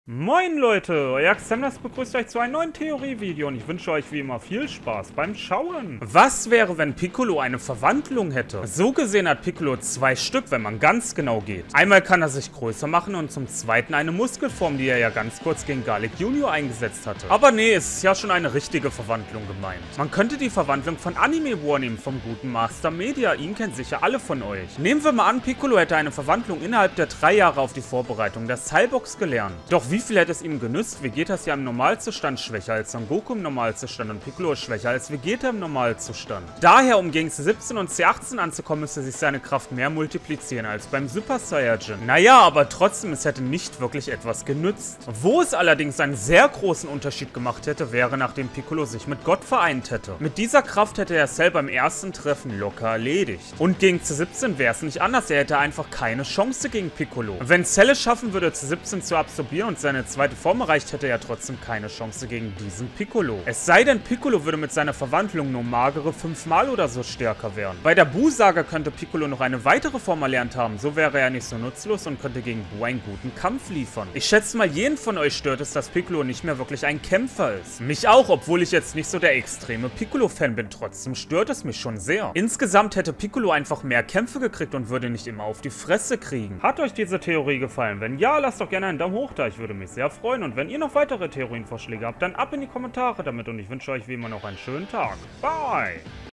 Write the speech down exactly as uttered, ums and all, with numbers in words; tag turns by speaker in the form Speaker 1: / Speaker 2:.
Speaker 1: Moin Leute, euer Xemnas begrüßt euch zu einem neuen Theorievideo und ich wünsche euch wie immer viel Spaß beim Schauen. Was wäre, wenn Piccolo eine Verwandlung hätte? So gesehen hat Piccolo zwei Stück, wenn man ganz genau geht. Einmal kann er sich größer machen und zum zweiten eine Muskelform, die er ja ganz kurz gegen Garlic Junior eingesetzt hatte. Aber nee, es ist ja schon eine richtige Verwandlung gemeint. Man könnte die Verwandlung von Anime War nehmen, vom guten Master Media, ihn kennen sicher alle von euch. Nehmen wir mal an, Piccolo hätte eine Verwandlung innerhalb der drei Jahre auf die Vorbereitung der Cyborgs gelernt. Doch wie viel hätte es ihm genützt? Vegeta ist ja im Normalzustand schwächer als Son Goku im Normalzustand und Piccolo ist schwächer als Vegeta im Normalzustand. Daher, um gegen C siebzehn und C achtzehn anzukommen, müsste sich seine Kraft mehr multiplizieren als beim Super Saiyajin. Naja, aber trotzdem, es hätte nicht wirklich etwas genützt. Wo es allerdings einen sehr großen Unterschied gemacht hätte, wäre, nachdem Piccolo sich mit Gott vereint hätte. Mit dieser Kraft hätte er Cell beim ersten Treffen locker erledigt. Und gegen C siebzehn wäre es nicht anders, er hätte einfach keine Chance gegen Piccolo. Wenn Cell es schaffen würde, C siebzehn zu absorbieren und seine zweite Form erreicht, hätte er ja trotzdem keine Chance gegen diesen Piccolo. Es sei denn, Piccolo würde mit seiner Verwandlung nur magere fünfmal oder so stärker werden. Bei der Buu-Saga könnte Piccolo noch eine weitere Form erlernt haben, so wäre er nicht so nutzlos und könnte gegen Buu einen guten Kampf liefern. Ich schätze mal, jeden von euch stört es, dass Piccolo nicht mehr wirklich ein Kämpfer ist. Mich auch, obwohl ich jetzt nicht so der extreme Piccolo-Fan bin, trotzdem stört es mich schon sehr. Insgesamt hätte Piccolo einfach mehr Kämpfe gekriegt und würde nicht immer auf die Fresse kriegen. Hat euch diese Theorie gefallen? Wenn ja, lasst doch gerne einen Daumen hoch da, ich würde mich sehr freuen. Und wenn ihr noch weitere Theorienvorschläge habt, dann ab in die Kommentare damit und ich wünsche euch wie immer noch einen schönen Tag. Bye!